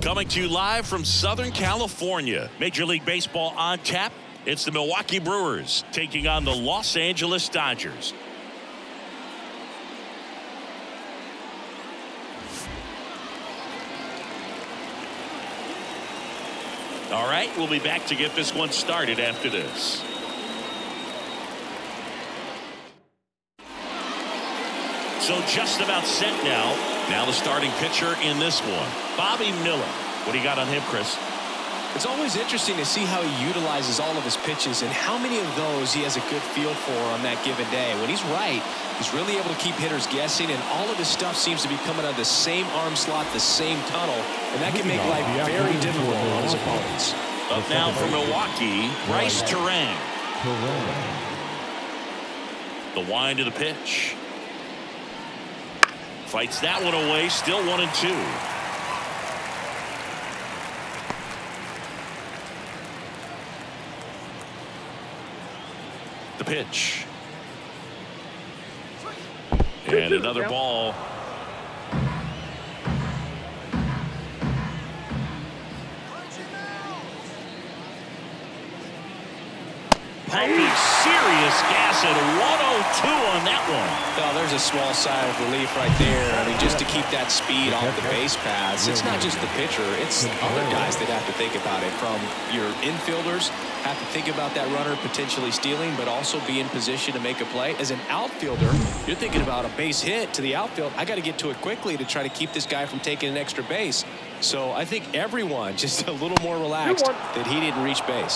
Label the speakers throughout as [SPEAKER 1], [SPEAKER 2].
[SPEAKER 1] Coming to you live from Southern California. Major League Baseball on tap. It's the Milwaukee Brewers taking on the Los Angeles Dodgers. All right, we'll be back to get this one started after this. So just about set now. Now the starting pitcher in this one, Bobby Miller. What do you got on him, Chris?
[SPEAKER 2] It's always interesting to see how he utilizes all of his pitches and how many of those he has a good feel for on that given day. When he's right, he's really able to keep hitters guessing, and all of his stuff seems to be coming out of the same arm slot, the same tunnel, and that can make life very difficult on his opponents.
[SPEAKER 1] Up now for Milwaukee, Bryce Turang. The wind of the pitch. Fights that one away, still 1-2. The pitch. And another ball. Pumping serious gas at 102 on that one.
[SPEAKER 2] Oh, there's a small sigh of relief right there. I mean, just to keep that speed off the base paths. It's not just the pitcher. It's other guys that have to think about it. From your infielders, have to think about that runner potentially stealing, but also be in position to make a play. As an outfielder, you're thinking about a base hit to the outfield. I got to get to it quickly to try to keep this guy from taking an extra base. So I think everyone just a little more relaxed that he didn't reach base.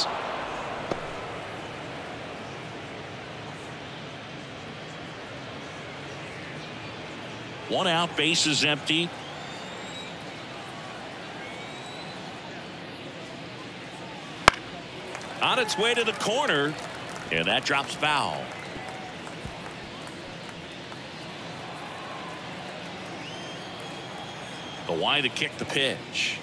[SPEAKER 1] One out, base is empty. On its way to the corner, and that drops foul. The wind to kick the pitch.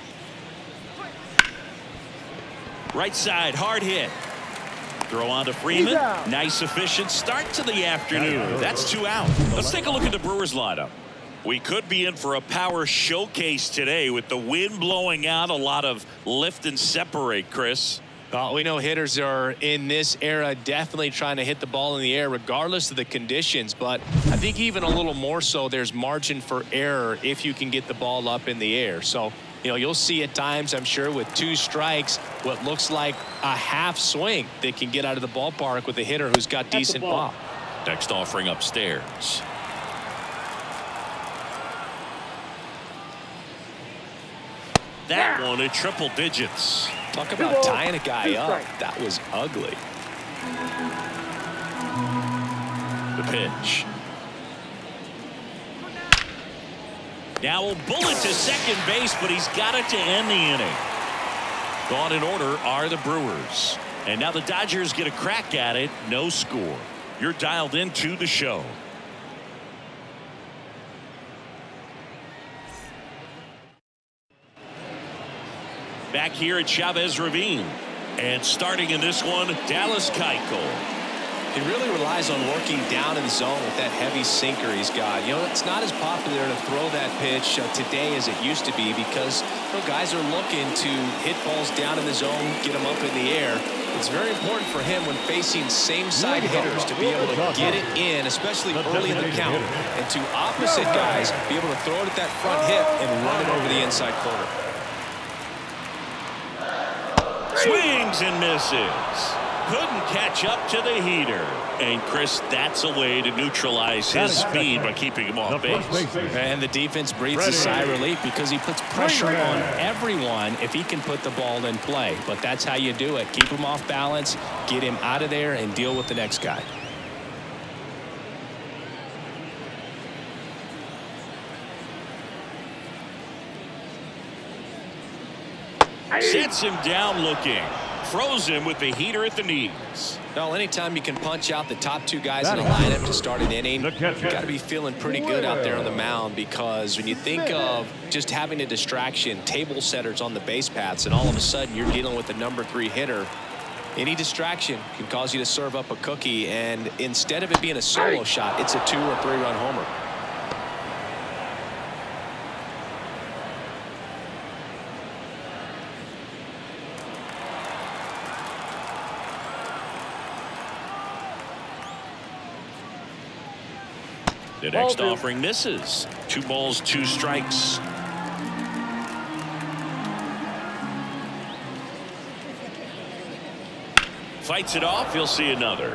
[SPEAKER 1] Right side, hard hit. Throw on to Freeman. Nice efficient start to the afternoon. That's 2 out. Let's take a look at the Brewers lineup. We could be in for a power showcase today with the wind blowing out, a lot of lift and separate, Chris.
[SPEAKER 2] Well, we know hitters are in this era definitely trying to hit the ball in the air regardless of the conditions, but I think even a little more so there's margin for error if you can get the ball up in the air. So, you know, you'll see at times, I'm sure, with 2 strikes, what looks like a half swing that can get out of the ballpark with a hitter who's got decent pop.
[SPEAKER 1] Next offering upstairs. That one at triple digits.
[SPEAKER 2] Talk about tying a guy up. That was ugly.
[SPEAKER 1] The pitch. Now a bullet to second base, but he's got it to end the inning. Gone in order are the Brewers. And now the Dodgers get a crack at it. No score. You're dialed into the show. Back here at Chavez Ravine. And starting in this one, Dallas Keuchel.
[SPEAKER 2] He really relies on working down in the zone with that heavy sinker he's got. You know, it's not as popular to throw that pitch today as it used to be because, you know, guys are looking to hit balls down in the zone, get them up in the air. It's very important for him when facing same-side hitters to be able to get it in, especially early in the count, and to opposite guys be able to throw it at that front hip and run it over the inside corner.
[SPEAKER 1] Swings and misses. Couldn't catch up to the heater. And Chris, that's a way to neutralize his speed by keeping him off base.
[SPEAKER 2] And the defense breathes a sigh of relief because he puts pressure on everyone if he can put the ball in play. But that's how you do it. Keep him off balance, get him out of there, and deal with the next guy.
[SPEAKER 1] Sets him down looking. Throws him with the heater at the knees.
[SPEAKER 2] Well, anytime you can punch out the top 2 guys in the lineup to start an inning, you've got to be feeling pretty good out there on the mound, because when you think of just having a distraction, table setters on the base paths, and all of a sudden you're dealing with the number 3 hitter, any distraction can cause you to serve up a cookie, and instead of it being a solo shot, it's a 2 or 3 run homer.
[SPEAKER 1] The next offering misses. 2 balls, 2 strikes. Fights it off. He'll see another.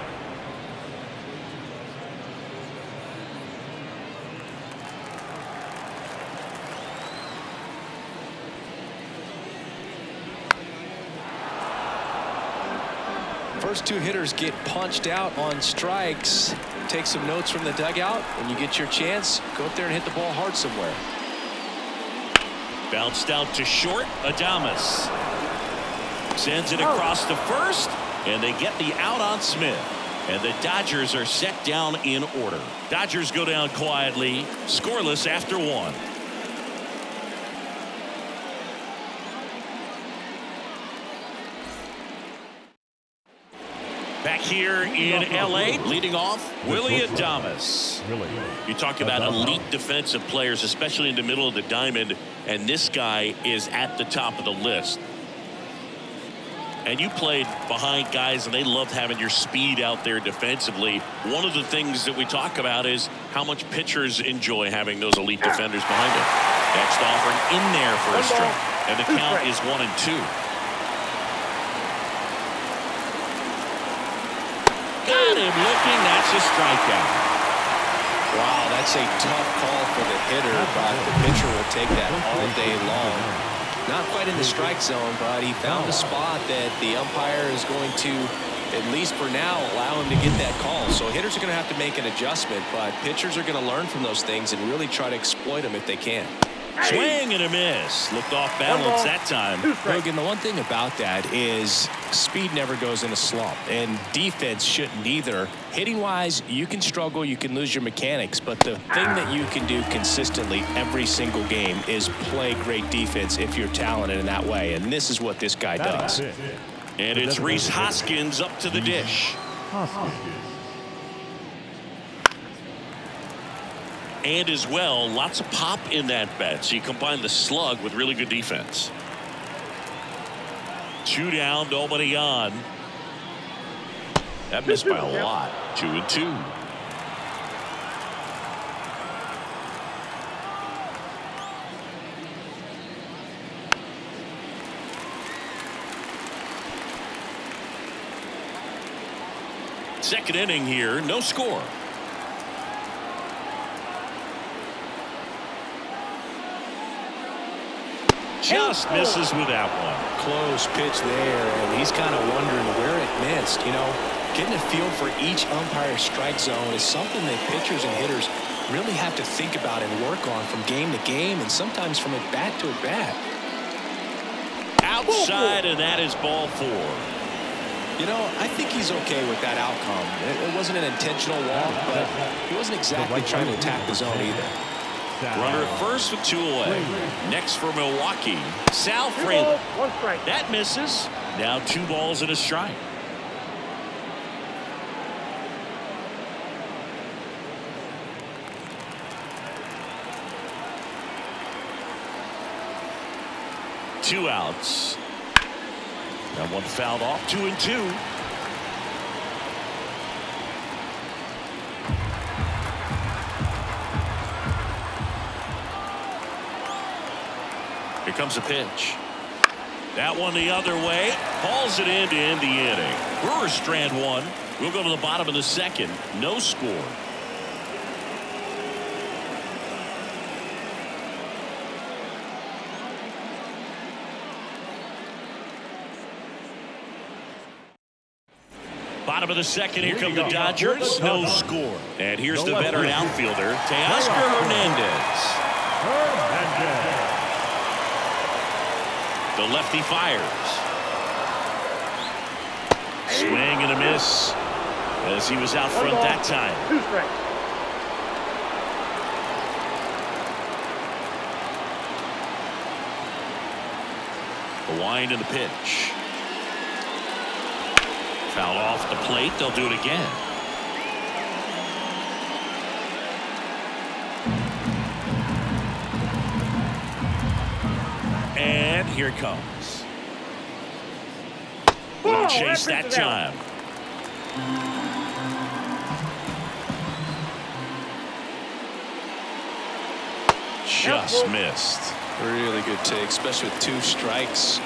[SPEAKER 2] First 2 hitters get punched out on strikes. Take some notes from the dugout. When you get your chance, go up there and hit the ball hard somewhere.
[SPEAKER 1] Bounced out to short. Adames sends it across to first, and they get the out on Smith. And the Dodgers are set down in order. Dodgers go down quietly, scoreless after 1. Back here in L.A., leading off, Willy Adames. You talk about elite defensive players, especially in the middle of the diamond, and this guy is at the top of the list. And you played behind guys, and they loved having your speed out there defensively. One of the things that we talk about is how much pitchers enjoy having those elite defenders behind them. Next offering in there for a strike, and the count is 1-2. Got him looking. That's a strikeout.
[SPEAKER 2] Wow, that's a tough call for the hitter, but the pitcher will take that all day long. Not quite in the strike zone, but he found a spot that the umpire is going to, at least for now, allow him to get that call. So hitters are going to have to make an adjustment, but pitchers are going to learn from those things and really try to exploit them if they can.
[SPEAKER 1] Swing and a miss. Looked off balance that time.
[SPEAKER 2] Logan, the one thing about that is speed never goes in a slump, and defense shouldn't either. Hitting-wise, you can struggle, you can lose your mechanics, but the thing that you can do consistently every single game is play great defense if you're talented in that way, and this is what this guy does.
[SPEAKER 1] And it's Rhys Hoskins up to the dish. And as well, lots of pop in that bat. So you combine the slug with really good defense. 2 down, nobody on. That missed by a lot. 2-2. Second inning here, no score. Just misses with that one.
[SPEAKER 2] Close pitch there, and he's kind of wondering where it missed. You know, getting a feel for each umpire's strike zone is something that pitchers and hitters really have to think about and work on from game to game, and sometimes from at bat to at bat.
[SPEAKER 1] Outside, and that is ball 4.
[SPEAKER 2] You know, I think he's okay with that outcome. It wasn't an intentional walk, but he wasn't exactly trying to attack the zone either.
[SPEAKER 1] Runner at first with 2 away. Next for Milwaukee, Sal Frelick. That misses. Now 2 balls and a strike. Two outs. That one fouled off. 2-2. Here comes a pitch. That one the other way. Hauls it in to end the inning. Brewers strand 1. We'll go to the bottom of the second. No score. Bottom of the second. Here come the Dodgers. No score. And here's the veteran outfielder, Teoscar Hernandez. The lefty fires. Swing and a miss as he was out front that time.
[SPEAKER 3] 2 strikes.
[SPEAKER 1] The wind and the pitch. Foul off the plate. They'll do it again. And here it comes. Little chase that time. Just missed.
[SPEAKER 2] Really good take, especially with 2 strikes.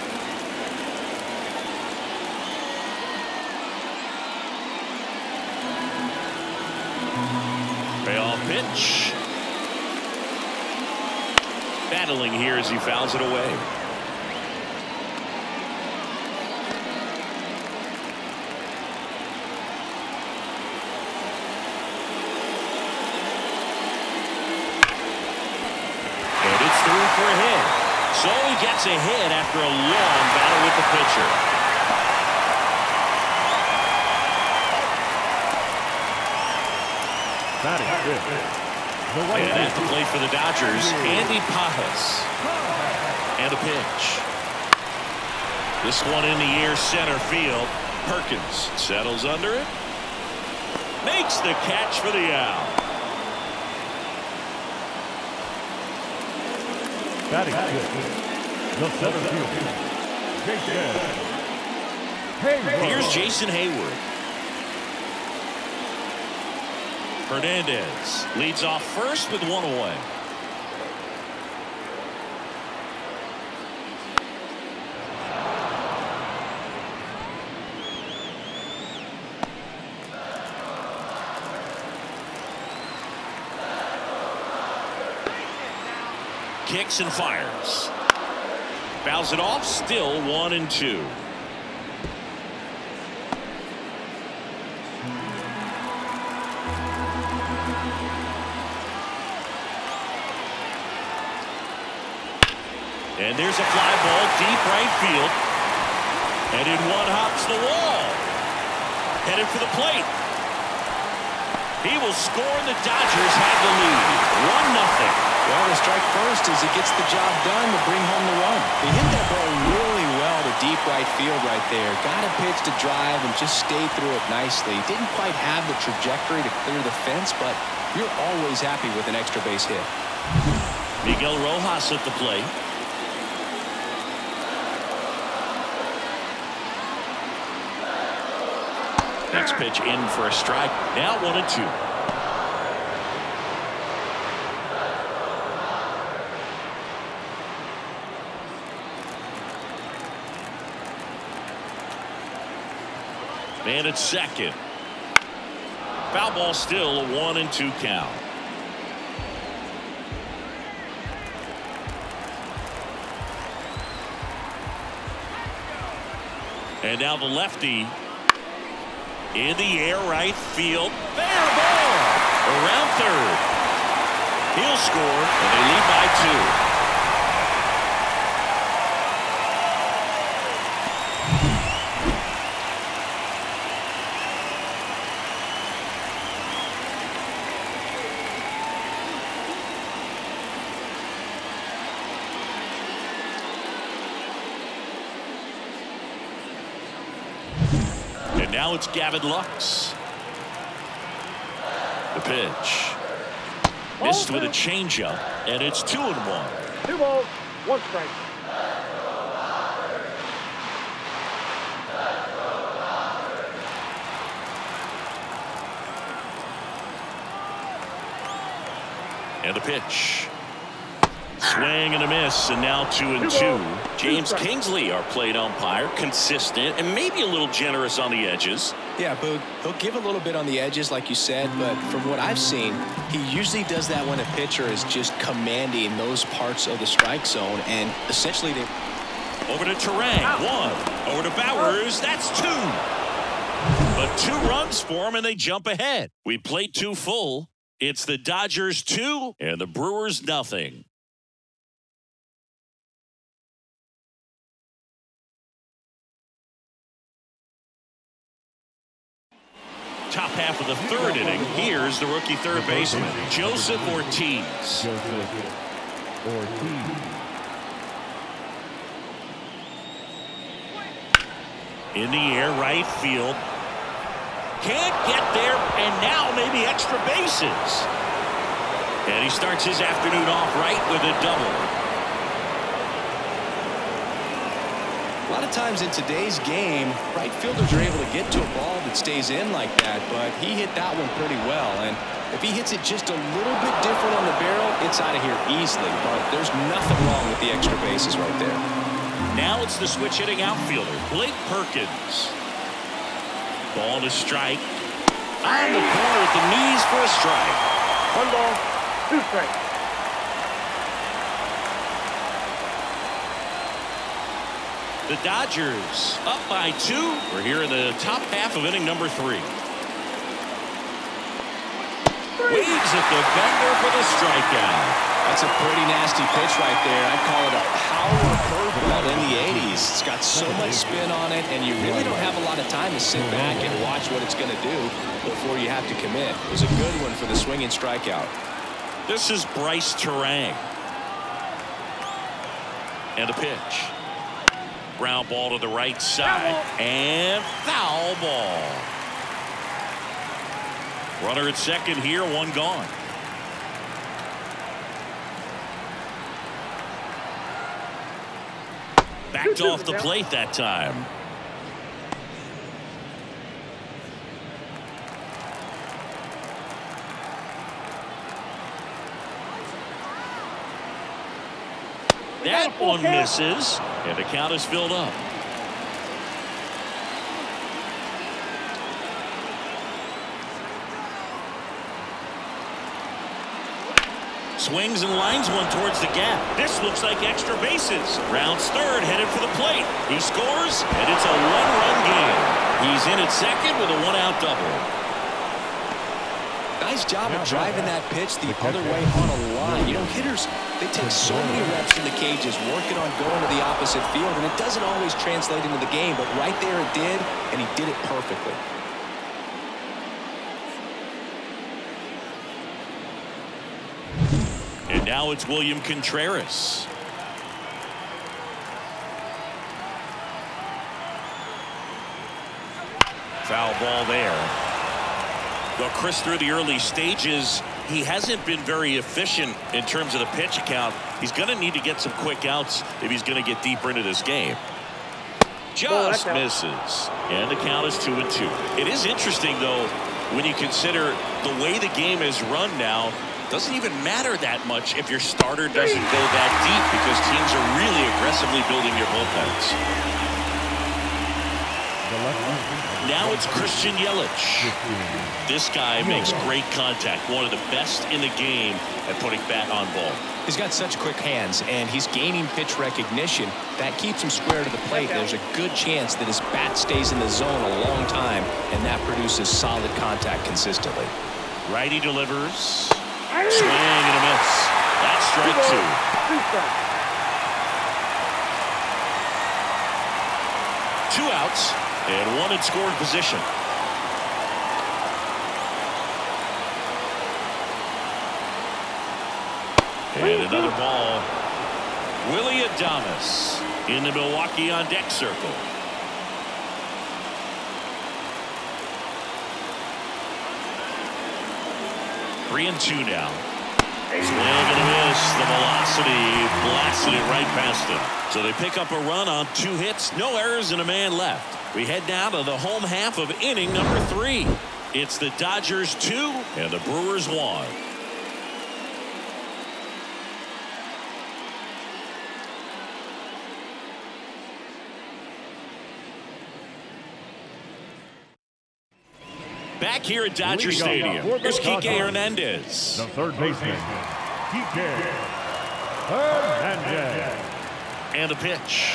[SPEAKER 1] Payoff pitch. Battling here as he fouls it away. Through for a hit. So he gets a hit after a long battle with the pitcher. And at the plate for the Dodgers, Andy Pages. And a pitch. This one in the air, center field. Perkins settles under it. Makes the catch for the out.
[SPEAKER 3] Batting good. The center field.
[SPEAKER 1] Here's Jason Hayward. Hernandez leads off first with 1 away. Kicks and fires. Fouls it off, still 1-2. And there's a fly ball deep right field. And in one hops the wall. Headed for the plate. He will score, and the Dodgers have the lead. 1-0.
[SPEAKER 2] Well, the strike first as he gets the job done to bring home the run. He hit that ball really well to deep right field right there. Got a pitch to drive and just stayed through it nicely. Didn't quite have the trajectory to clear the fence, but you're always happy with an extra base hit.
[SPEAKER 1] Miguel Rojas at the plate. Next pitch in for a strike. Now 1-2. Man at second. Foul ball, still a 1-2 count. And now the lefty in the air, right field. Fair ball around third. He'll score, and they lead by 2. And now it's Gavin Lux. The pitch. Missed with a changeup, and it's 2-1.
[SPEAKER 3] 2 balls, 1 strike.
[SPEAKER 1] And the pitch. Swing and a miss, and now 2-2. James Kingsley, our plate umpire, consistent and maybe a little generous on the edges.
[SPEAKER 2] Yeah, Boog, he'll give a little bit on the edges, like you said, but from what I've seen, he usually does that when a pitcher is just commanding those parts of the strike zone, and essentially they...
[SPEAKER 1] Over to Terang, 1. Over to Bowers, that's 2. But 2 runs for him, and they jump ahead. We played 2 full. It's the Dodgers 2 and the Brewers 0. Top half of the 3rd inning. Here's the rookie third baseman, Joseph Ortiz. In the air, right field. Can't get there, and now maybe extra bases. And he starts his afternoon off right with a double.
[SPEAKER 2] A lot of times in today's game, right fielders are able to get to a ball that stays in like that, but he hit that one pretty well. And If he hits it just a little bit different on the barrel, it's out of here easily. But there's nothing wrong with the extra bases right there.
[SPEAKER 1] Now it's the switch hitting outfielder, Blake Perkins. Ball to strike. On the corner at the knees for a strike.
[SPEAKER 3] 1 ball, 2 strikes.
[SPEAKER 1] The Dodgers up by 2. We're here in the top half of inning number 3. Waves at the bender for the strikeout.
[SPEAKER 2] That's a pretty nasty pitch right there. I'd call it a power curveball in the 80s. It's got so much spin on it, and you really don't have a lot of time to sit back and watch what it's going to do before you have to commit. It was a good one for the swinging strikeout.
[SPEAKER 1] This is Bryce Turang. And a pitch. Ground ball to the right side. And foul ball. Runner at second here, 1 gone. Backed off the plate that time. That one misses, and the count is filled up. Swings and lines one towards the gap. This looks like extra bases. Rounds third, headed for the plate. He scores, and it's a 1-run game. He's in at second with a 1-out double.
[SPEAKER 2] Nice job of driving that pitch the other way on a line. You know, hitters, they take so many reps in the cages working on going to the opposite field, and it doesn't always translate into the game, but right there it did, and he did it perfectly.
[SPEAKER 1] And now it's William Contreras. Foul ball there. Well, Chris, through the early stages, he hasn't been very efficient in terms of the pitch count. He's going to need to get some quick outs if he's going to get deeper into this game. Just misses. And the count is 2-2. It is interesting, though, when you consider the way the game is run now. Doesn't even matter that much if your starter doesn't go that deep because teams are really aggressively building your bullpens. Now it's Christian Yelich. This guy makes great contact. One of the best in the game at putting bat on ball.
[SPEAKER 2] He's got such quick hands, and he's gaining pitch recognition. That keeps him square to the plate. There's a good chance that his bat stays in the zone a long time, and that produces solid contact consistently.
[SPEAKER 1] Righty delivers. Swing and a miss. That's strike 2. 2 outs and 1 in scoring position. And another ball. Willy Adames in the Milwaukee on deck circle. Three and 2 now. Swing and a miss. The velocity blasted it right past him. So they pick up a run on 2 hits. No errors and a man left. We head down to the home half of inning number 3. It's the Dodgers 2 and the Brewers 1. Back here at Dodger Stadium, here's Kike Hernandez.
[SPEAKER 3] The third baseman, Kike Hernandez.
[SPEAKER 1] And the pitch.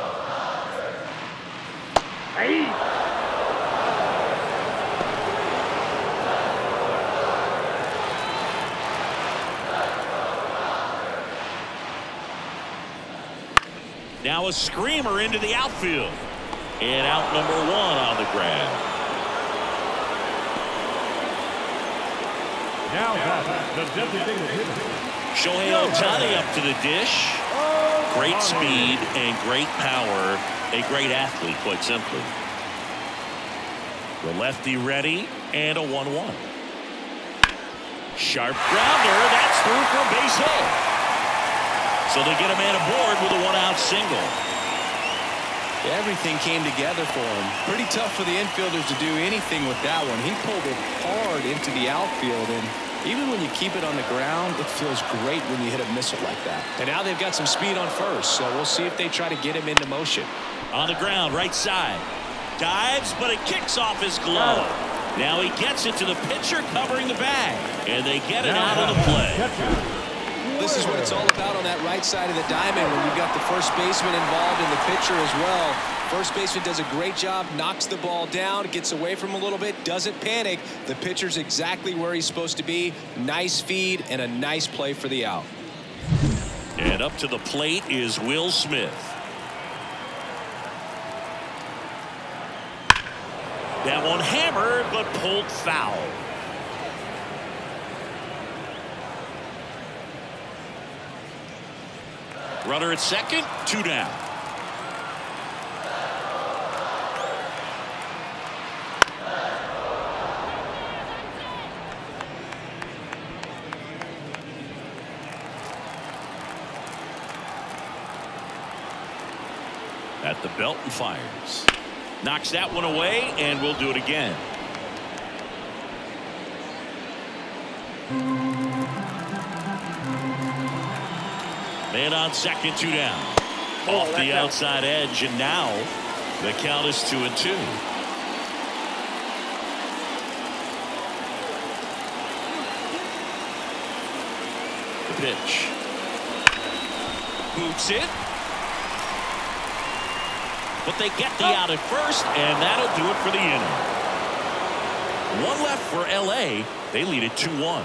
[SPEAKER 1] Now a screamer into the outfield. And out number 1 on the grab.
[SPEAKER 3] Now the designated hitter,
[SPEAKER 1] Shohei Ohtani up to the dish. Great speed and great power. A great athlete, quite simply. The lefty ready and a 1-1. Sharp grounder. That's through for a base hit. So they get a man aboard with a 1-out single.
[SPEAKER 2] Everything came together for him. Pretty tough for the infielders to do anything with that one. He pulled it hard into the outfield, and even when you keep it on the ground, it feels great when you hit a missile like that. And now they've got some speed on first, so we'll see if they try to get him into motion.
[SPEAKER 1] On the ground, right side. Dives, but it kicks off his glove. Now he gets it to the pitcher covering the bag, and they get it out of the play.
[SPEAKER 2] This is what it's all about on that right side of the diamond when you've got the first baseman involved and the pitcher as well. First baseman does a great job, knocks the ball down, gets away from him a little bit, doesn't panic. The pitcher's exactly where he's supposed to be. Nice feed and a nice play for the out.
[SPEAKER 1] And up to the plate is Will Smith. That one hammered, but pulled foul. Runner at second, 2 down. At the belt and fires. Knocks that one away, and we'll do it again. Man on second, 2 down. Off the outside edge, and now the count is 2-2. The pitch. Boots it. But they get the out at first, and that'll do it for the inning. One left for L.A. They lead it 2-1.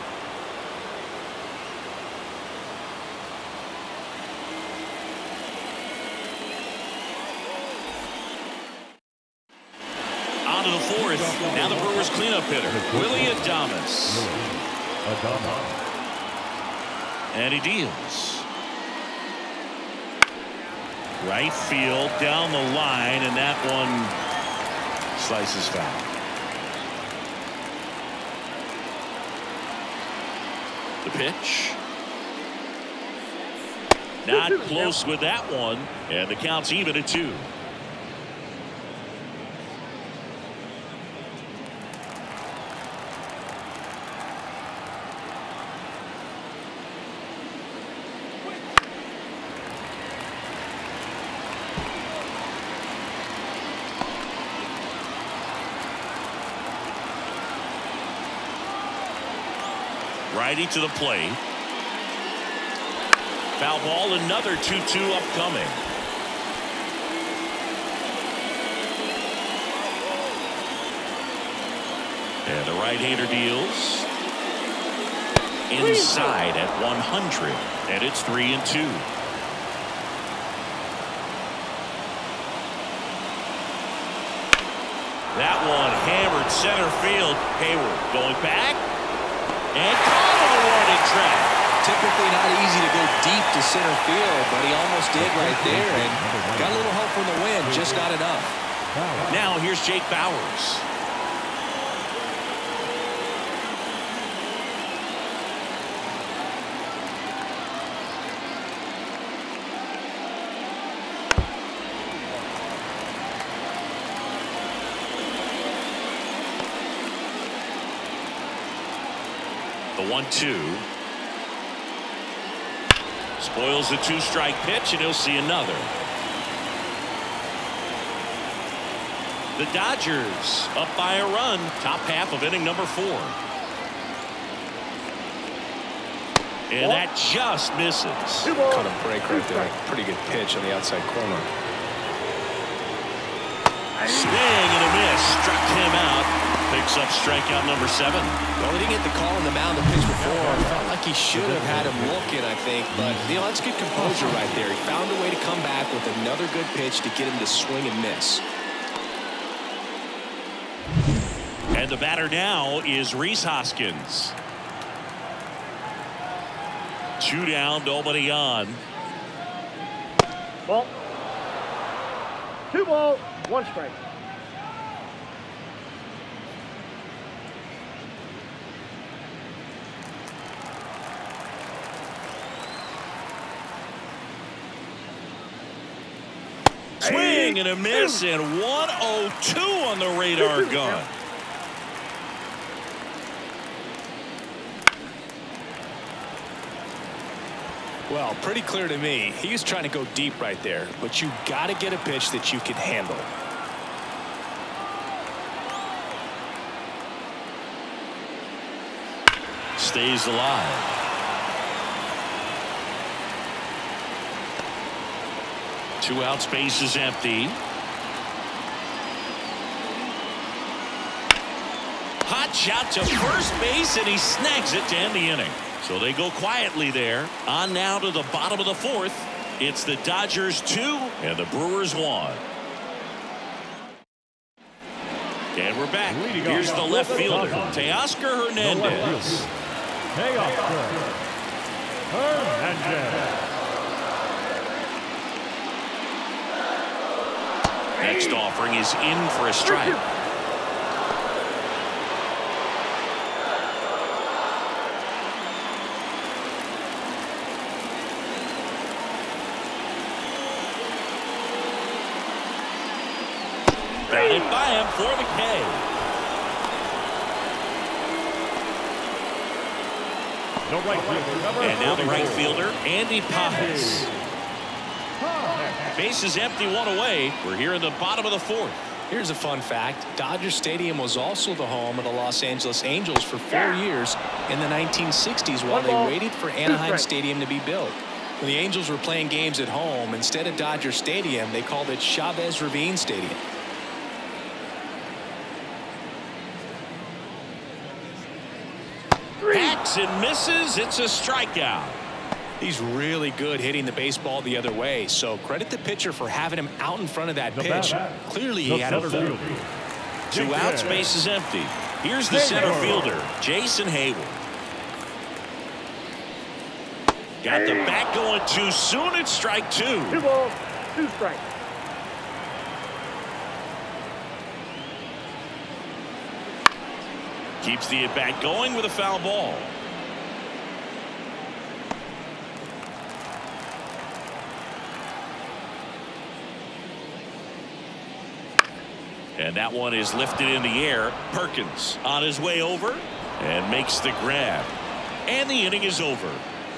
[SPEAKER 1] On to the fourth. Now the Brewers cleanup hitter, Willy Adames. And he deals. Right field, down the line, and that one slices foul. The pitch. Not close with that one, and the count's even at 2. Righty to the plate. Foul ball, another 2-2 upcoming. And the right-hander deals. Inside at 100. And it's 3-2. That one hammered center field. Hayward going back. And caught on the warning track.
[SPEAKER 2] Typically not easy to go deep to center field, but he almost did right there and got a little help from the wind, just not enough.
[SPEAKER 1] Now here's Jake Bauers. The 1-2. Spoils the 2-strike pitch, and he'll see another. The Dodgers up by a run, top half of inning number 4. And that just misses.
[SPEAKER 2] Caught a break right there. Pretty good pitch on the outside corner.
[SPEAKER 1] Swing and a miss. Struck him out. Picks up strikeout number 7.
[SPEAKER 2] Well, he didn't get the call on the mound the pitch before. Felt like he should have had him looking, I think. But, you know, that's good composure right there. He found a way to come back with another good pitch to get him to swing and miss.
[SPEAKER 1] And the batter now is Rhys Hoskins. 2 down, nobody on.
[SPEAKER 3] Ball. 2 balls, 1 strike.
[SPEAKER 1] Swing swing and a miss, and 102 on the radar gun.
[SPEAKER 2] Well, pretty clear to me. He was trying to go deep right there, but you got to get a pitch that you can handle.
[SPEAKER 1] Stays alive. Two outs, base is empty. Hot shot to first base, and he snags it to end the inning. So they go quietly there. On now to the bottom of the fourth. It's the Dodgers 2 and the Brewers 1. And we're back. Here's the left fielder, Teoscar Hernandez. Next offering is in for a strike. Batted by him for the K. And now the right fielder, Andy Pages. Base is empty, one away. We're here in the bottom of the fourth.
[SPEAKER 2] Here's a fun fact. Dodger Stadium was also the home of the Los Angeles Angels for 4 years in the 1960s while they waited for Anaheim Stadium to be built. When the Angels were playing games at home, instead of Dodger Stadium, they called it Chavez Ravine Stadium.
[SPEAKER 1] Hacks and misses. It's a strikeout.
[SPEAKER 2] He's really good hitting the baseball the other way, so credit the pitcher for having him out in front of that pitch. Clearly he had a foul.
[SPEAKER 1] Two outs, base is empty. Here's the center fielder, Jason Hayward. Got the bat going too soon. It's strike 2.
[SPEAKER 3] 2 balls, 2 strikes.
[SPEAKER 1] Keeps the at-bat going with a foul ball. And that one is lifted in the air. Perkins on his way over and makes the grab. And the inning is over.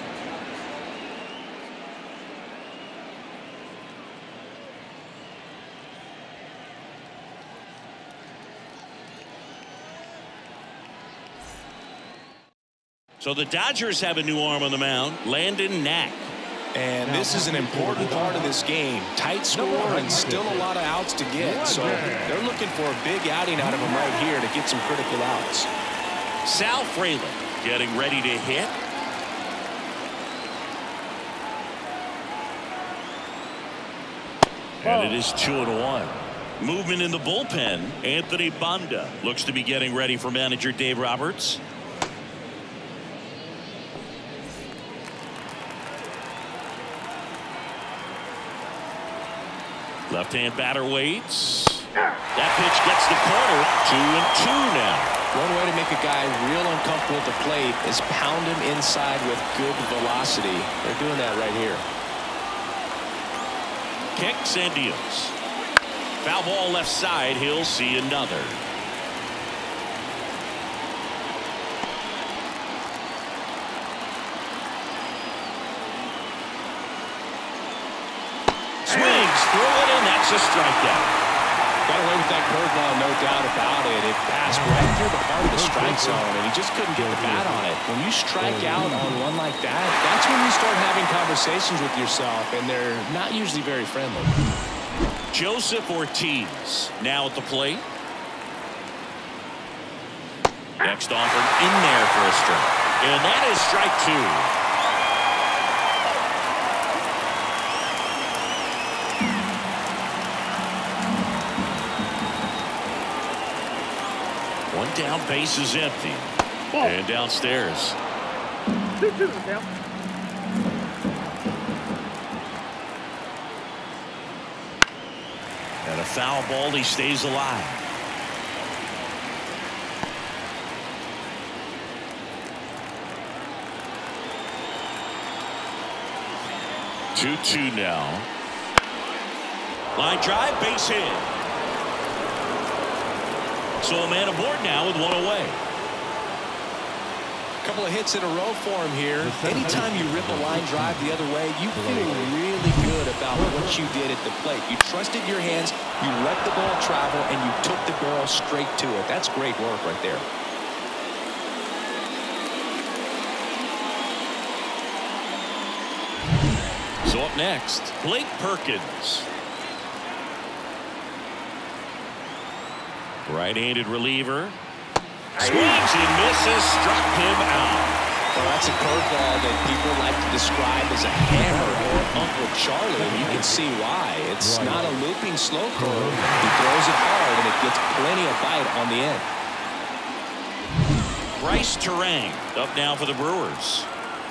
[SPEAKER 1] So the Dodgers have a new arm on the mound, Landon Knack.
[SPEAKER 2] And this is an important part of this game. Tight score and still a lot of outs to get. So they're looking for a big outing out of him right here to get some critical outs.
[SPEAKER 1] Sal Frelick getting ready to hit. And it is 2-1. Movement in the bullpen. Anthony Banda looks to be getting ready for manager Dave Roberts. Left-hand batter waits. That pitch gets the corner. 2-2 now.
[SPEAKER 2] One way to make a guy real uncomfortable at the plate is pound him inside with good velocity. They're doing that right here.
[SPEAKER 1] Kicks and deals. Foul ball left side. He'll see another. Swings through it, and that's a strikeout.
[SPEAKER 2] Got away with that curveball, no doubt about it. It passed right through the heart of the strike zone, and he just couldn't get the bat on it. When you strike out on one like that, that's when you start having conversations with yourself, and they're not usually very friendly.
[SPEAKER 1] Joseph Ortiz now at the plate. Next offered in there for a strike. And that is strike 2. One down, base is empty. And downstairs.
[SPEAKER 3] 2-2 down.
[SPEAKER 1] And a foul ball, he stays alive. Two now. Line drive, base hit. So a man aboard now with one away.
[SPEAKER 2] Couple of hits in a row for him here. Anytime you rip a line drive the other way, you feel really good about what you did at the plate. You trusted your hands, you let the ball travel, and you took the barrel straight to it. That's great work right there.
[SPEAKER 1] So up next, Blake Perkins. Right-handed reliever. Swings and misses, struck him out.
[SPEAKER 2] Well, that's a curveball that people like to describe as a hammer or Uncle Charlie, and you can see why. It's not a looping slow curve. He throws it hard, and it gets plenty of bite on the end.
[SPEAKER 1] Bryce Terang up now for the Brewers.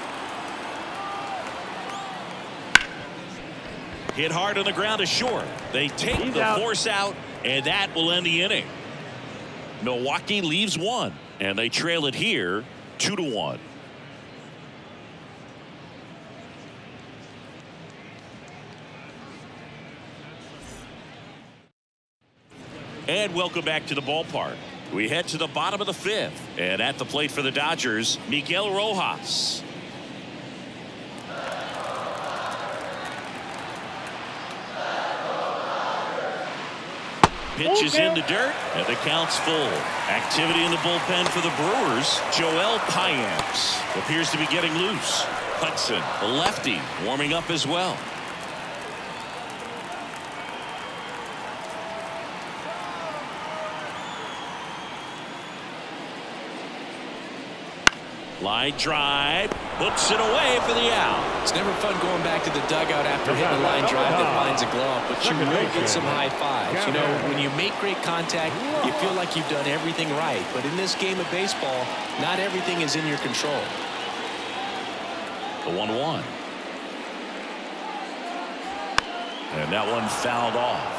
[SPEAKER 1] Hit hard on the ground to short. They take the force out, and that will end the inning. Milwaukee leaves one, and they trail it here 2-1. And welcome back to the ballpark. We head to the bottom of the fifth, and at the plate for the Dodgers, Miguel Rojas. Pitch is in the dirt, and the count's full. Activity in the bullpen for the Brewers. Joel Payamps appears to be getting loose. Hudson, a lefty, warming up as well. Line drive, puts it away for the out.
[SPEAKER 2] It's never fun going back to the dugout after hitting a line drive that finds a glove, but you will get some high fives. You know, when you make great contact, you feel like you've done everything right. But in this game of baseball, not everything is in your control.
[SPEAKER 1] The 1-1. And that one fouled off.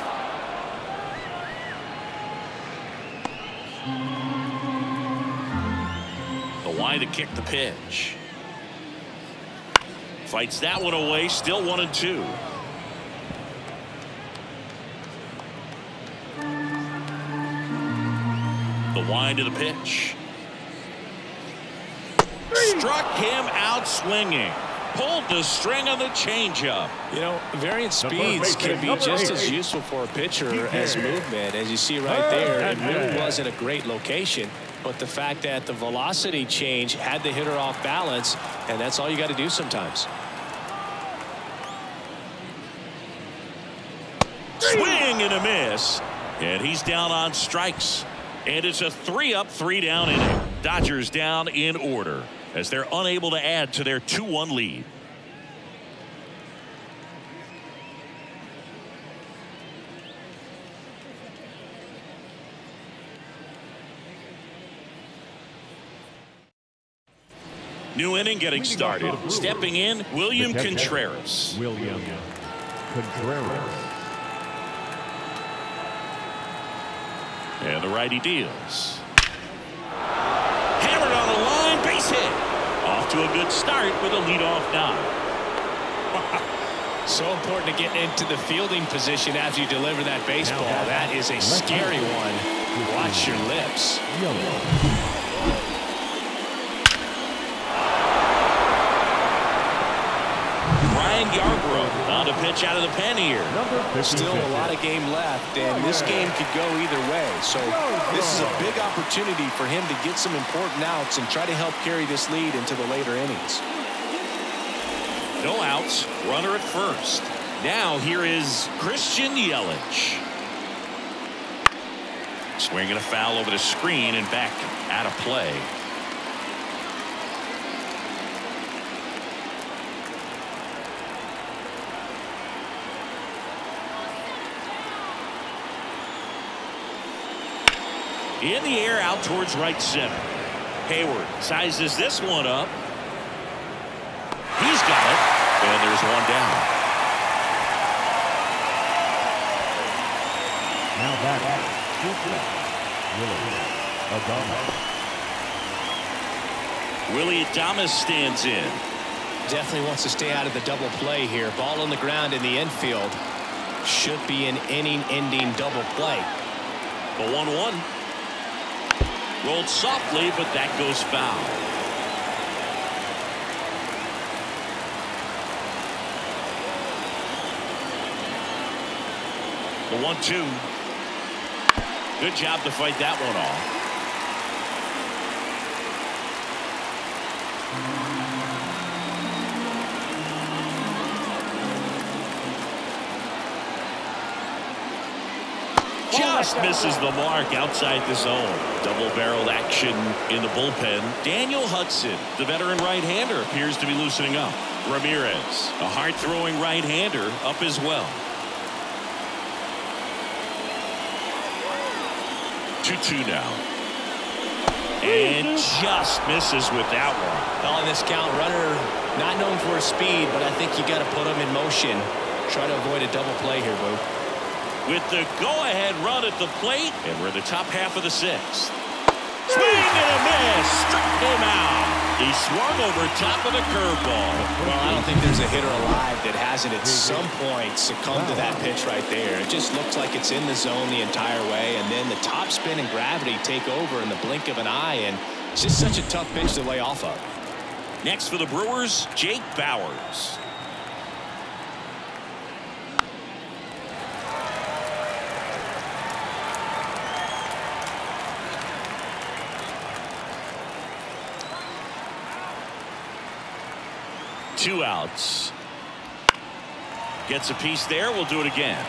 [SPEAKER 1] Why to kick the pitch. Fights that one away, still 1-2. The wind of the pitch. Struck him out swinging. Pulled the string on the changeup.
[SPEAKER 2] You know, variant speeds can be just as useful for a pitcher as movement. As you see right there, it really wasn't a great location. But the fact that the velocity change had the hitter off balance, and that's all you got to do sometimes.
[SPEAKER 1] Swing and a miss. And he's down on strikes. And it's a 3-up, 3-down inning. Dodgers down in order as they're unable to add to their 2-1 lead. New inning getting started. Stepping in, William Contreras.
[SPEAKER 3] William Contreras.
[SPEAKER 1] And the righty deals. Hammered on the line, base hit. Off to a good start with a leadoff knock.
[SPEAKER 2] So important to get into the fielding position after you deliver that baseball. That is a scary one. Watch your lips.
[SPEAKER 1] Ryan Yarbrough on to pitch out of the pen here.
[SPEAKER 2] Still a lot of game left, and this game could go either way. So this is a big opportunity for him to get some important outs and try to help carry this lead into the later innings.
[SPEAKER 1] No outs, runner at first. Now here is Christian Yelich. Swinging a foul over the screen and back out of play. In the air out towards right center. Hayward sizes this one up. He's got it. And there's one down.
[SPEAKER 3] Now back.
[SPEAKER 1] Willy Adames stands in.
[SPEAKER 2] Definitely wants to stay out of the double play here. Ball on the ground in the infield. Should be an inning-ending double play.
[SPEAKER 1] The 1-1. Rolled softly, but that goes foul. The 1-2. Good job to fight that one off. Just misses the mark outside the zone. Double-barreled action in the bullpen. Daniel Hudson, the veteran right-hander, appears to be loosening up. Ramirez, a hard-throwing right-hander, up as well. 2-2 now. And just misses with that one.
[SPEAKER 2] On this count, runner not known for his speed, but I think you got to put him in motion. Try to avoid a double play here, Boo.
[SPEAKER 1] With the go-ahead run at the plate, and we're in the top half of the sixth. Swing and a miss. Struck him out. He swung over top of the curveball.
[SPEAKER 2] Well, I don't think there's a hitter alive that hasn't at some point succumbed to that pitch right there. It just looks like it's in the zone the entire way, and then the top spin and gravity take over in the blink of an eye, and it's just such a tough pitch to lay off of.
[SPEAKER 1] Next for the Brewers, Jake Bauers. Two outs. Gets a piece there. We'll do it again.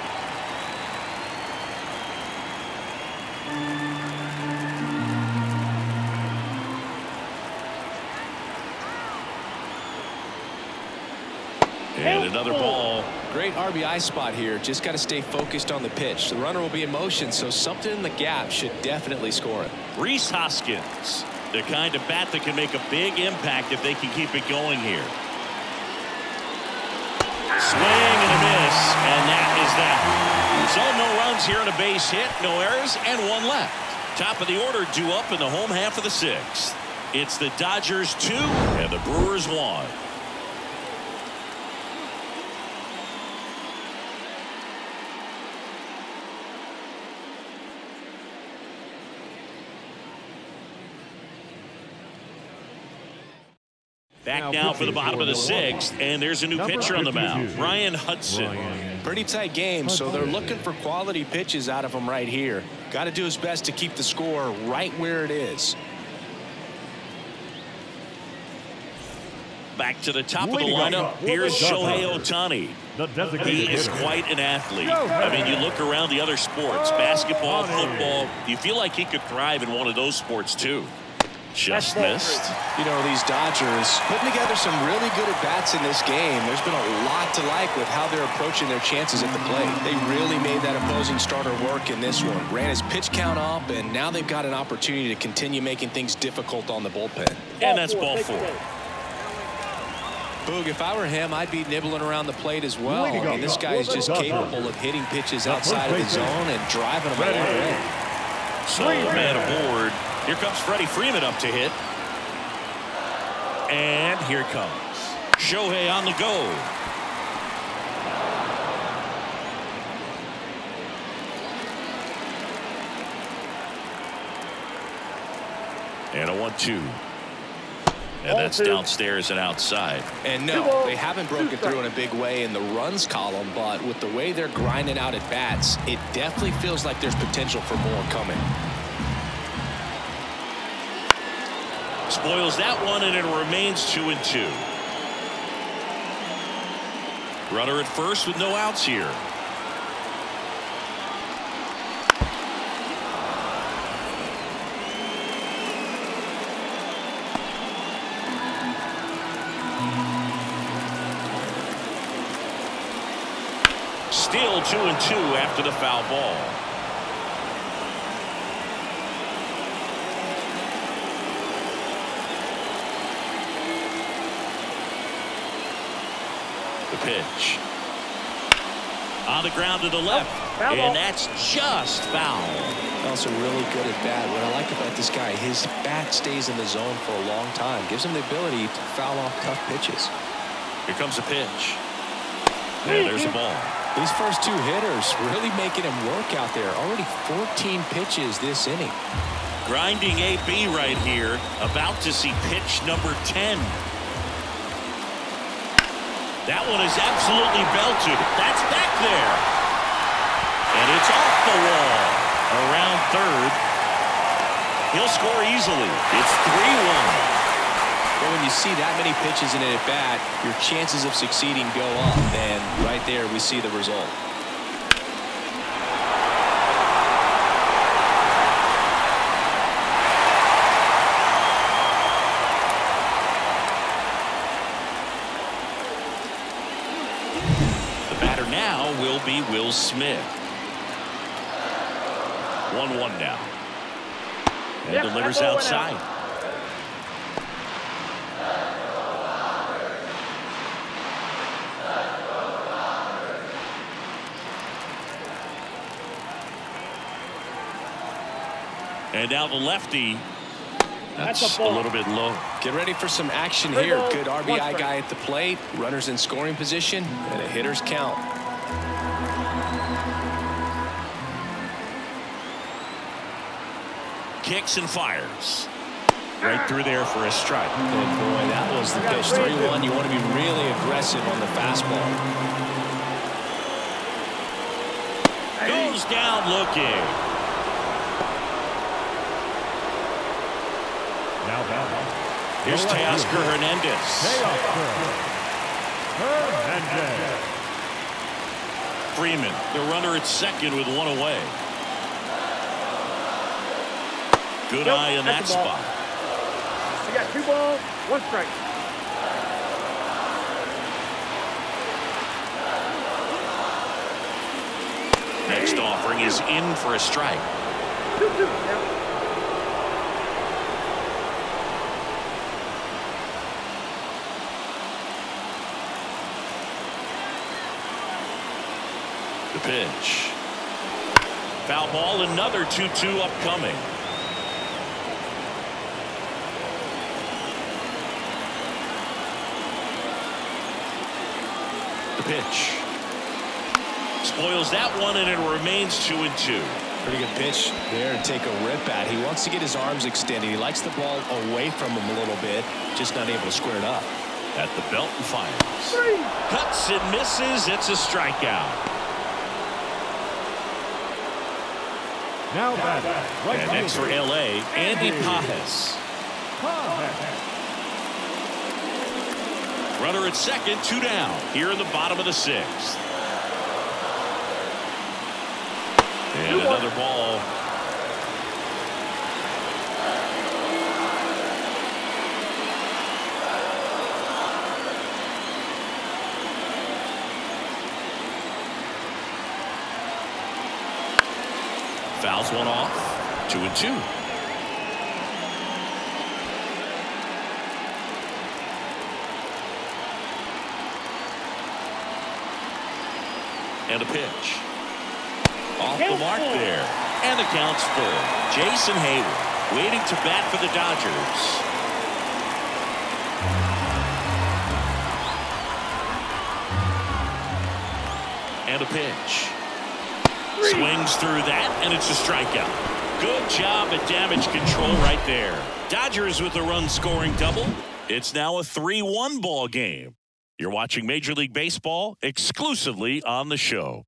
[SPEAKER 1] And another ball.
[SPEAKER 2] Great RBI spot here. Just got to stay focused on the pitch. The runner will be in motion, so something in the gap should definitely score it.
[SPEAKER 1] Rhys Hoskins, the kind of bat that can make a big impact if they can keep it going here. Swing and a miss, and that is that. So no runs here and a base hit, no errors, and one left. Top of the order due up in the home half of the sixth. It's the Dodgers 2 and the Brewers 1. Back now for the bottom of the sixth, and there's a new pitcher on the mound, Ryan Hudson.
[SPEAKER 2] Pretty tight game, so they're looking for quality pitches out of him right here. Got to do his best to keep the score right where it is.
[SPEAKER 1] Back to the top of the lineup. Here's Shohei Ohtani. He is quite an athlete. I mean, you look around the other sports, basketball, football, you feel like he could thrive in one of those sports too. Just missed.
[SPEAKER 2] You know, these Dodgers putting together some really good at-bats in this game. There's been a lot to like with how they're approaching their chances at the plate. They really made that opposing starter work in this one. Ran his pitch count up, and now they've got an opportunity to continue making things difficult on the bullpen.
[SPEAKER 1] And that's ball 4.
[SPEAKER 2] Boog, if I were him, I'd be nibbling around the plate as well. I mean, this guy is just capable of hitting pitches outside of the zone and driving them a long way.
[SPEAKER 1] So, man aboard. Here comes Freddie Freeman up to hit. And here comes Shohei on the go. And a 1-2. And that's downstairs and outside.
[SPEAKER 2] And no, they haven't broken through in a big way in the runs column, but with the way they're grinding out at bats, it definitely feels like there's potential for more coming.
[SPEAKER 1] Spoils that one, and it remains 2-2. Runner at first with no outs here. Still 2-2 after the foul ball. The pitch. On the ground to the left. And that's just foul.
[SPEAKER 2] Also really good at bat. What I like about this guy, his bat stays in the zone for a long time. Gives him the ability to foul off tough pitches.
[SPEAKER 1] Here comes a pitch. And there's the ball.
[SPEAKER 2] These first two hitters really making him work out there. Already 14 pitches this inning.
[SPEAKER 1] Grinding AB right here. About to see pitch number 10. That one is absolutely belted. That's back there. And it's off the wall. Around third. He'll score easily. It's 3-1.
[SPEAKER 2] Well, when you see that many pitches in an at-bat, your chances of succeeding go up. And right there, we see the result.
[SPEAKER 1] The batter now will be Will Smith. 1-1 now. And delivers outside. And now the lefty. That's a little bit low.
[SPEAKER 2] Get ready for some action here. Good RBI guy at the plate. Runners in scoring position. And a hitter's count.
[SPEAKER 1] Kicks and fires. Right through there for a strike.
[SPEAKER 2] And boy, that was the pitch. 3-1. You want to be really aggressive on the fastball.
[SPEAKER 1] Goes down looking. Here's Teoscar Hernandez. Freeman, the runner at second with one away. Good eye in that spot.
[SPEAKER 3] We got 2 balls, 1 strike.
[SPEAKER 1] Next offering is in for a strike.
[SPEAKER 3] 2-2 now.
[SPEAKER 1] The pitch. Foul ball, another 2-2 upcoming. The pitch. Spoils that one, and it remains 2-2.
[SPEAKER 2] Pretty good pitch there to take a rip at. He wants to get his arms extended. He likes the ball away from him a little bit, just not able to square it up.
[SPEAKER 1] At the belt and fires. Cuts and misses. It's a strikeout.
[SPEAKER 4] Now back. Right
[SPEAKER 1] and next for L.A., Andy Pages. Runner at second, 2 down. Here in the bottom of the 6th. And another ball. Fouls one off. 2-2. And a pitch. Off the mark there. And the count's full. Jason Heyward waiting to bat for the Dodgers. And a pitch. Swings through that, and it's a strikeout. Good job at damage control right there. Dodgers with a run-scoring double. It's now a 3-1 ball game. You're watching Major League Baseball exclusively on the show.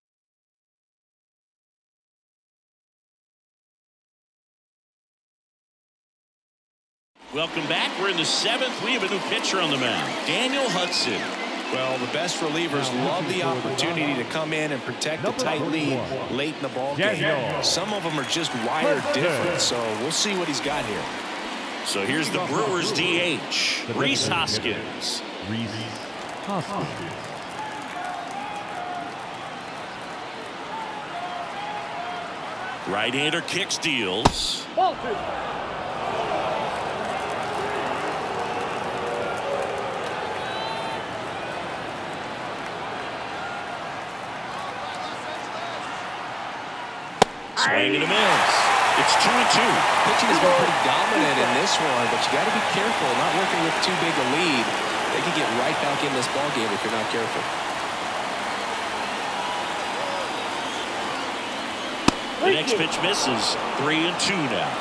[SPEAKER 1] Welcome back. We're in the 7th. We have a new pitcher on the mound, Daniel Hudson.
[SPEAKER 2] Well, the best relievers love the opportunity to come in and protect the tight lead late in the ball game. Some of them are just wired different, so we'll see what he's got here.
[SPEAKER 1] So here's the Brewers DH, Rhys Hoskins. Right-hander kick steals.
[SPEAKER 3] Ball 2.
[SPEAKER 1] Swing and a miss. It's 2-2.
[SPEAKER 2] Pitching has been pretty dominant in this one, but you got to be careful. Not working with too big a lead. They could get right back in this ball game if you're not careful.
[SPEAKER 1] The next pitch misses. 3-2 now.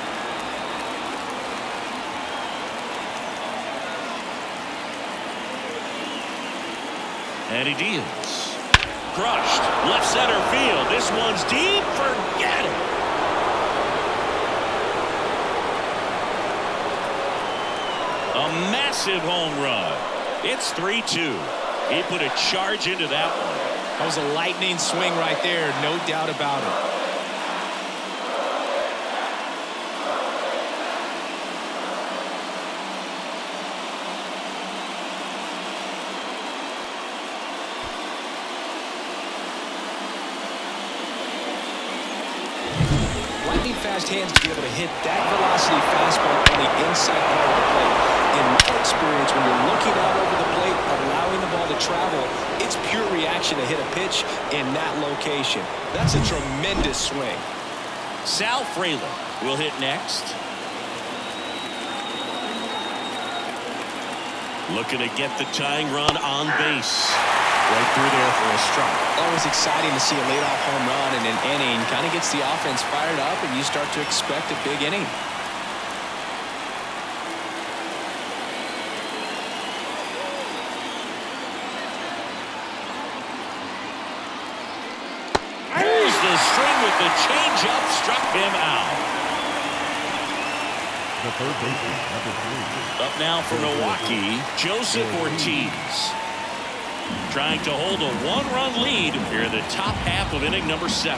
[SPEAKER 1] And he deals. Crushed. Left center field. This one's deep. Forget it. A massive home run. It's 3-2. He put a charge into that one.
[SPEAKER 2] That was a lightning swing right there. No doubt about it. Fast hands to be able to hit that velocity fastball on the inside part of the plate. In my experience, when you're looking out over the plate, allowing the ball to travel, it's pure reaction to hit a pitch in that location. That's a tremendous swing.
[SPEAKER 1] Sal Frelick will hit next. Looking to get the tying run on base. Right through there for a strike.
[SPEAKER 2] Always exciting to see a leadoff home run in an inning. Kind of gets the offense fired up, and you start to expect a big inning.
[SPEAKER 1] Here's the string with the changeup. Struck him out.
[SPEAKER 4] The third baseman, number 3.
[SPEAKER 1] Up now for Milwaukee, Joseph Ortiz. Trying to hold a one-run lead here in the top half of inning number 7.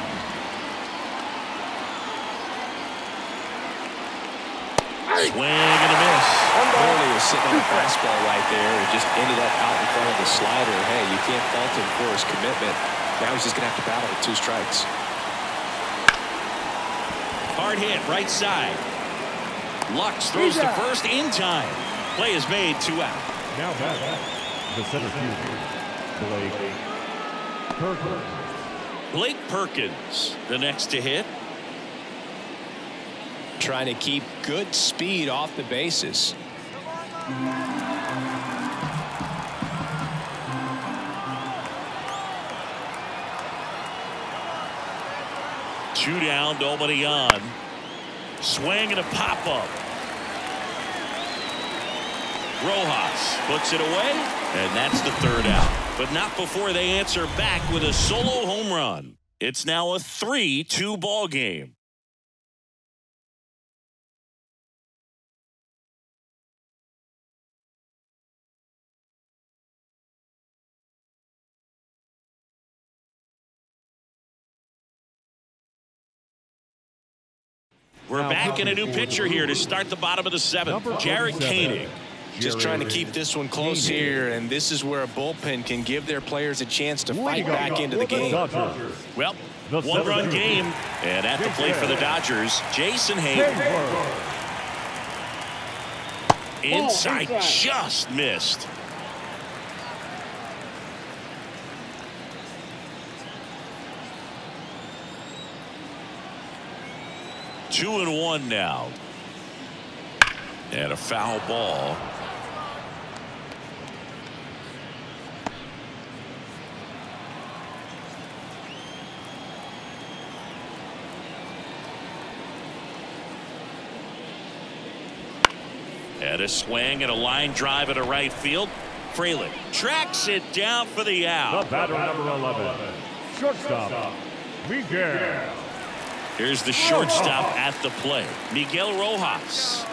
[SPEAKER 1] Swing and a miss.
[SPEAKER 2] Early was sitting on the fastball right there. It just ended up out in front of the slider. Hey, you can't fault him for his commitment. Now he's just going to have to battle with 2 strikes.
[SPEAKER 1] Hard hit right side. Lux throws to first in time. Play is made. 2 out.
[SPEAKER 4] Now back. The center fielder, Blake Perkins.
[SPEAKER 1] Blake Perkins, the next to hit.
[SPEAKER 2] Trying to keep good speed off the bases.
[SPEAKER 1] Two down, nobody on. Swing and a pop-up. Rojas puts it away, and that's the 3rd out. But not before they answer back with a solo home run. It's now a 3-2 ball game. We're back in a new pitcher here to start the bottom of the 7th. Jared Koenig.
[SPEAKER 2] Just trying to keep this one close here, and this is where a bullpen can give their players a chance to fight back into the game.
[SPEAKER 1] Well, one-run game, and at the plate for the Dodgers, Jason Hayden. Inside, just missed. Two and one now. And a foul ball. And a swing and a line drive at a right field. Frelick tracks it down for the out.
[SPEAKER 4] The batter, number 11, shortstop, Miguel.
[SPEAKER 1] Here's the shortstop at the plate, Miguel Rojas.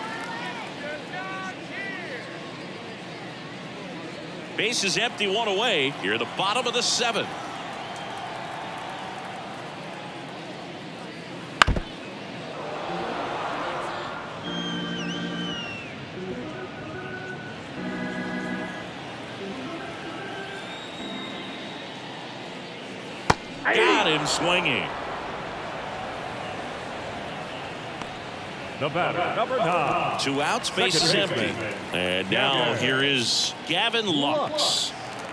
[SPEAKER 1] Base is empty, 1 away. Here at the bottom of the 7th. Got him swinging.
[SPEAKER 4] The batter, number 9.
[SPEAKER 1] 2 outs, base is empty. And now here is Gavin Lux.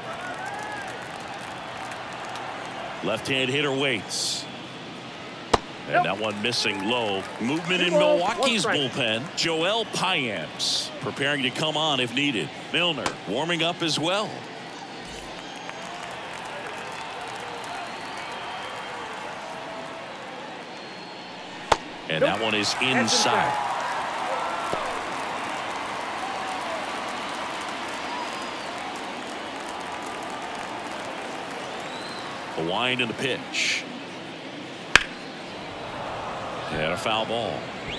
[SPEAKER 1] Left-hand hitter waits. And that one missing low. Movement in Milwaukee's bullpen. Joel Payamps preparing to come on if needed. Milner warming up as well. And that one is inside. A wind in the pitch. And a foul ball.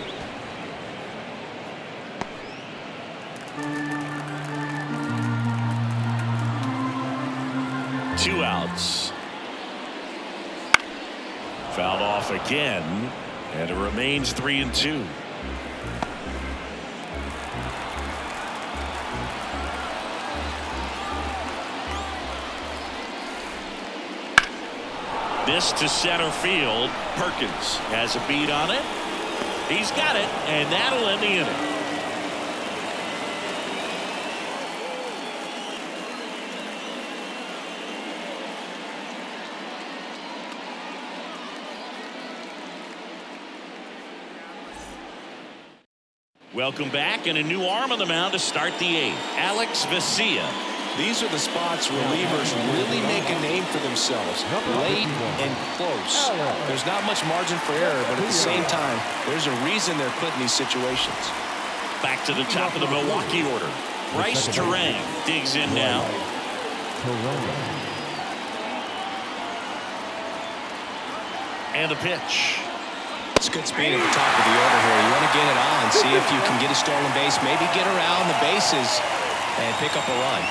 [SPEAKER 1] Two outs. Fouled off again, and it remains 3-2. This to center field. Perkins has a beat on it. He's got it, and that'll end the inning. Welcome back, and a new arm on the mound to start the eighth. Alex Vesia.
[SPEAKER 2] These are the spots relievers really make a name for themselves. Late and close. There's not much margin for error, but at the same time, there's a reason they're put in these situations.
[SPEAKER 1] Back to the top of the Milwaukee order. Bryce Turang digs in now. And the pitch.
[SPEAKER 2] It's good speed at the top of the order here. You want to get it on, see if you can get a stolen base, maybe get around the bases and pick up a run.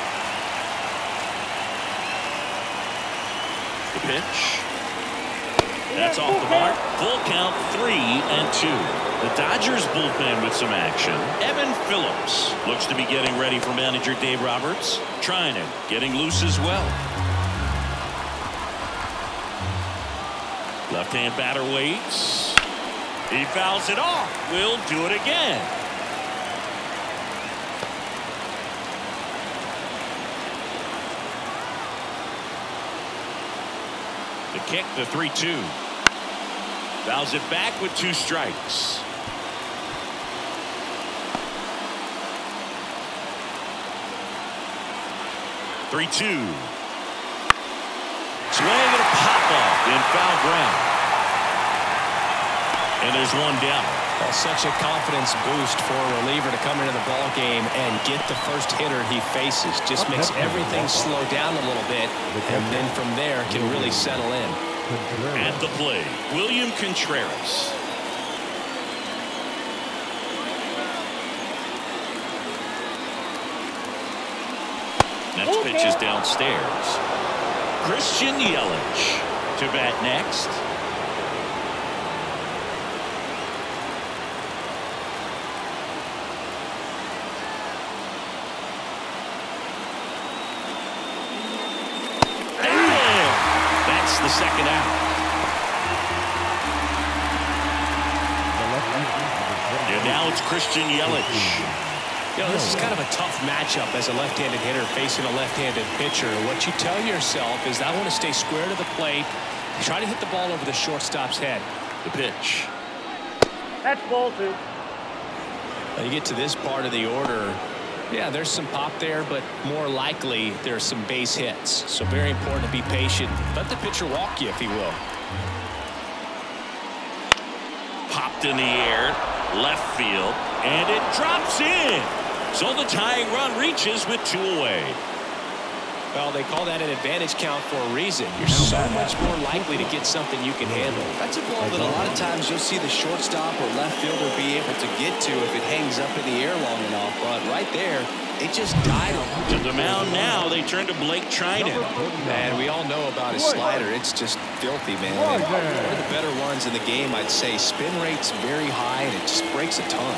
[SPEAKER 1] The pitch. That's off the mark. Full count, 3-2. The Dodgers bullpen with some action. Evan Phillips looks to be getting ready for manager Dave Roberts. Treinen getting loose as well. Left-hand batter waits. He fouls it off. We'll do it again. The kick, the 3-2. Fouls it back with 2 strikes. Three-two. Swing and a pop-up in foul ground. And there's one down.
[SPEAKER 2] Well, such a confidence boost for a reliever to come into the ball game and get the first hitter he faces. Just makes everything slow down a little bit, and then from there can really settle in.
[SPEAKER 1] At the plate, William Contreras. Next pitch is downstairs. Christian Yelich to bat next. That's the second out. And now it's Christian Yelich.
[SPEAKER 2] You know, this is kind of a tough matchup as a left-handed hitter facing a left-handed pitcher. What you tell yourself is, I want to stay square to the plate, try to hit the ball over the shortstop's head.
[SPEAKER 1] The pitch.
[SPEAKER 3] That's ball 2.
[SPEAKER 2] When you get to this part of the order, yeah, there's some pop there, but more likely there's some base hits. So very important to be patient. Let the pitcher walk you if he will.
[SPEAKER 1] Popped in the air, left field, and it drops in. So the tying run reaches with 2 away.
[SPEAKER 2] Well, they call that an advantage count for a reason. You're so much more likely to get something you can handle.
[SPEAKER 5] That's a ball that a lot of times you'll see the shortstop or left fielder be able to get to if it hangs up in the air long enough. But right there, it just died on.
[SPEAKER 1] To the mound now, they turn to Blake Treinen.
[SPEAKER 2] Man, we all know about his slider. It's just filthy, man. One of the better ones in the game, I'd say. Spin rate's very high, and it just breaks a ton.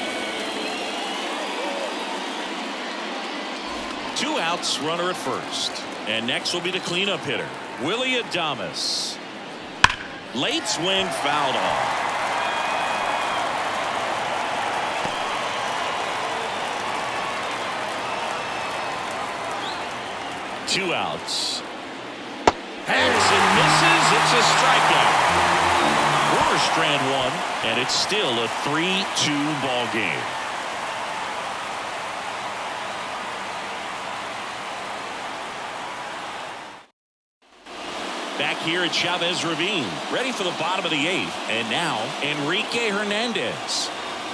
[SPEAKER 1] 2 outs, runner at first. And next will be the cleanup hitter, Willy Adames. Late swing fouled off. Two outs. Harrison misses. It's a strikeout. Brewers strand 1, and it's still a 3-2 ball game. Back here at Chavez Ravine, ready for the bottom of the 8th. And now, Enrique Hernandez.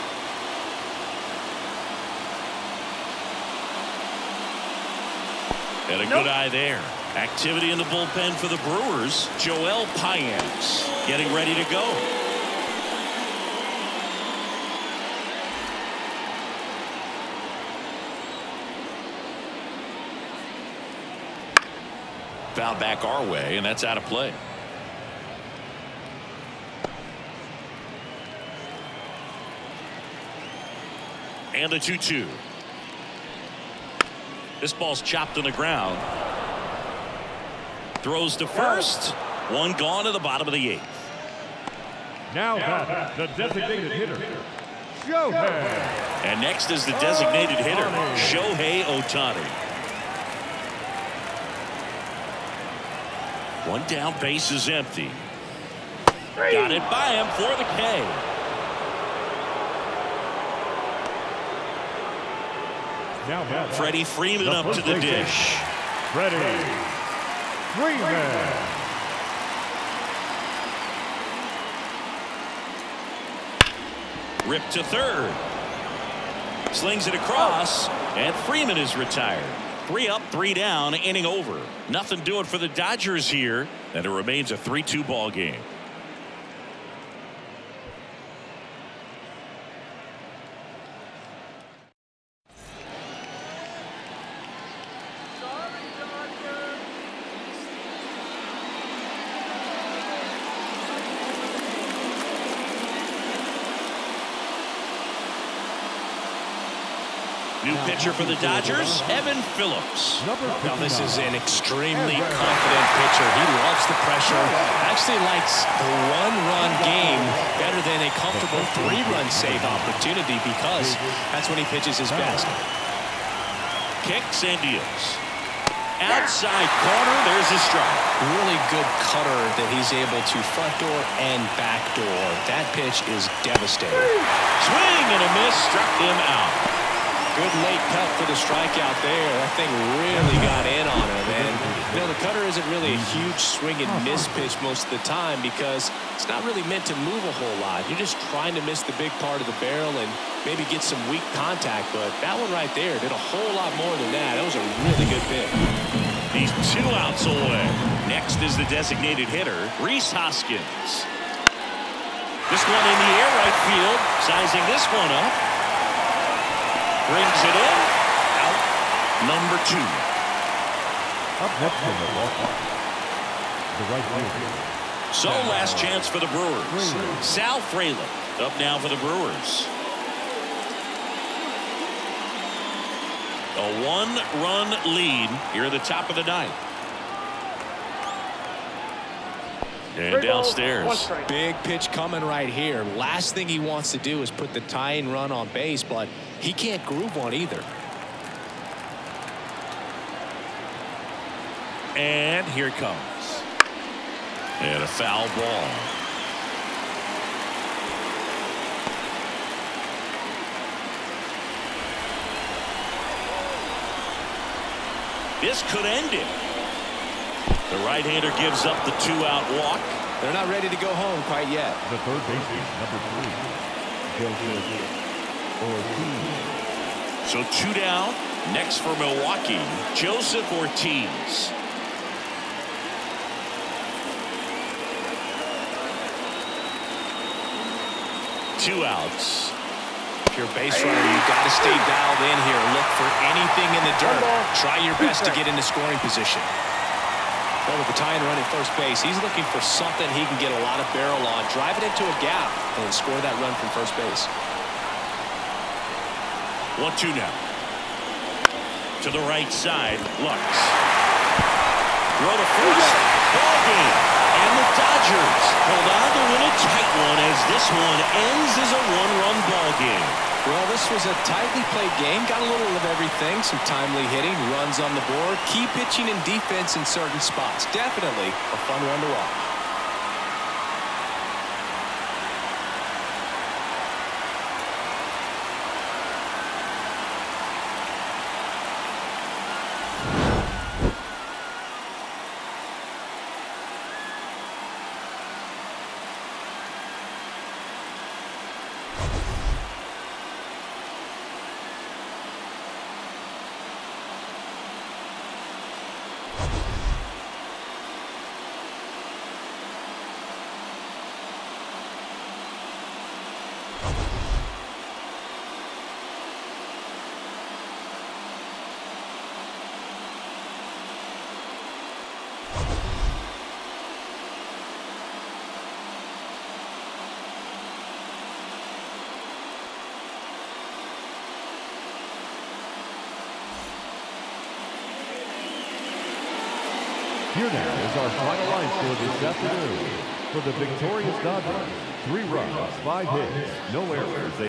[SPEAKER 1] And a good eye there. Activity in the bullpen for the Brewers. Joel Payamps getting ready to go. Foul back our way, and that's out of play. And the 2-2. This ball's chopped on the ground. Throws to first. One gone to the bottom of the 8th.
[SPEAKER 4] Now back, the designated hitter, Shohei.
[SPEAKER 1] And next is the designated hitter, Shohei Ohtani. One down, base is empty. Got it by him for the K.
[SPEAKER 4] Now back,
[SPEAKER 1] Freddie Freeman up to the dish.
[SPEAKER 4] Freddie Freeman.
[SPEAKER 1] Ripped to third. Slings it across, and Freeman is retired. 3 up, 3 down, inning over. Nothing doing for the Dodgers here, and it remains a 3-2 ball game. New pitcher for the Dodgers, Evan Phillips.
[SPEAKER 2] Now this is an extremely confident pitcher. He loves the pressure. Actually likes the one-run game better than a comfortable 3-run save opportunity because that's when he pitches his best.
[SPEAKER 1] Kicks and deals. Outside corner, there's a strike.
[SPEAKER 2] Really good cutter that he's able to front door and back door. That pitch is devastating.
[SPEAKER 1] Swing and a miss, struck him out.
[SPEAKER 2] Good late cut for the strikeout there. That thing really got in on him. And, you know, the cutter isn't really a huge swing and miss pitch most of the time because it's not really meant to move a whole lot. You're just trying to miss the big part of the barrel and maybe get some weak contact. But that one right there did a whole lot more than that. That was a really good pitch.
[SPEAKER 1] He's 2 outs away. Next is the designated hitter, Rhys Hoskins. This one in the air right field, sizing this one up. Brings it in. Out number 2.
[SPEAKER 4] Up next from Milwaukee, the right fielder.
[SPEAKER 1] So last chance for the Brewers. Sal Frelick up now for the Brewers. A 1-run lead here at the top of the 9th. And downstairs.
[SPEAKER 2] Big pitch coming right here. Last thing he wants to do is put the tying run on base, but he can't groove one either.
[SPEAKER 1] And here it comes. And a foul ball. This could end it. The right-hander gives up the 2-out walk.
[SPEAKER 2] They're not ready to go home quite yet.
[SPEAKER 4] The third baseman, number 3, Joseph Ortiz.
[SPEAKER 1] So 2 down. Next for Milwaukee, Joseph Ortiz. Two outs.
[SPEAKER 2] If you're a base runner, you've got to stay dialed in here. Look for anything in the dirt. Try your best to get into scoring position. Well, with the tying run at first base, he's looking for something he can get a lot of barrel on, drive it into a gap, and score that run from first base.
[SPEAKER 1] 1-2 now. To the right side, Lux. Throw to first. Ball game. And the Dodgers hold on to win a tight one as this one ends as a 1-run ball game.
[SPEAKER 2] Well, this was a tightly played game. Got a little of everything. Some timely hitting, runs on the board, key pitching and defense in certain spots. Definitely a fun one to watch.
[SPEAKER 4] Here now is our final line score this afternoon. For the victorious Dodgers, 3 runs, 5 hits, no errors.